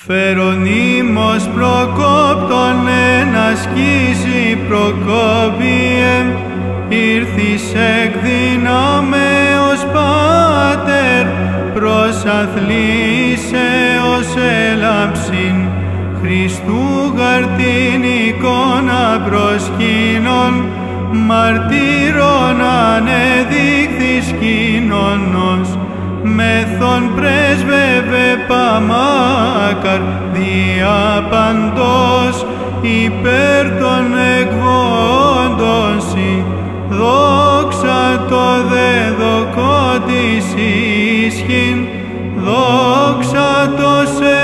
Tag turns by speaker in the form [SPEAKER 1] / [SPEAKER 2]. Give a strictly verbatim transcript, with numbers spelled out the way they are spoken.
[SPEAKER 1] Φερονίμος προκόπτων εν ασκήσει προκόπιε, ήρθις εκ δυνάμεως Πάτερ, προς αθλήσεως έλαψην, Χριστού γαρ την εικόνα προσκύνων, μαρτύρων ανεδείχθης κοινωνός, μεθόν πρέσβευε παμάκαρ δια παντός, υπέρ των εκβόντων σοι, δόξα το δεδοκό της ίσχυν, δόξα το σε